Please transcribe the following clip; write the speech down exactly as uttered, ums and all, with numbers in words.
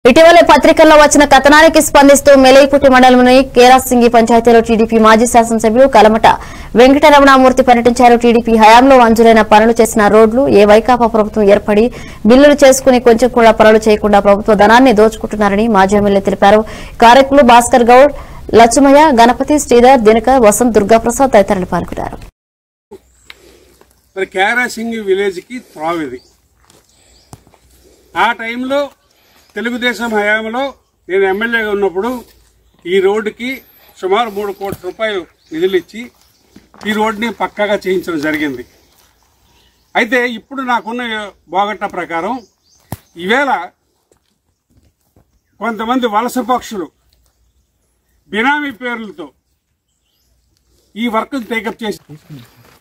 ఇటీవలే పత్రికల్లో వచ్చిన కథనానికి స్పందిస్తూ మెలైపుట్టి మండలంలోని కేరాసింగి పంచాయతీలో టీడీపీ మాజీ శాసనసభ్యులు కలమట వెంకటరమణమూర్తి పర్యటించారు. టీడీపీ హయాంలో మంజూరైన పనులు చేసిన రోడ్లు ఏ వైకాపా ప్రభుత్వం ఏర్పడి బిల్లులు చేసుకుని కొంచెం కూడా పనులు చేయకుండా ప్రభుత్వ ధనాన్ని దోచుకుంటున్నారని మాజీ ఎమ్మెల్యే తెలిపారు. కార్యకులు భాస్కర్ గౌడ్, లక్ష్మయ్య, గణపతి, శ్రీధర్, దినకర్, వసంత్, దుర్గాప్రసాద్ తదితరులు పాల్గొన్నారు. ఆ టైంలో తెలుగుదేశం హయాంలో నేను ఎమ్మెల్యేగా ఉన్నప్పుడు ఈ రోడ్డుకి సుమారు మూడు కోట్ల రూపాయలు నిధులు ఇచ్చి ఈ రోడ్డుని పక్కాగా చేయించడం జరిగింది. అయితే ఇప్పుడు నాకున్న బోగట్ట ప్రకారం ఈవేళ కొంతమంది వలస పక్షులు బినామీ పేర్లతో ఈ వర్క్ టేకప్ చేసి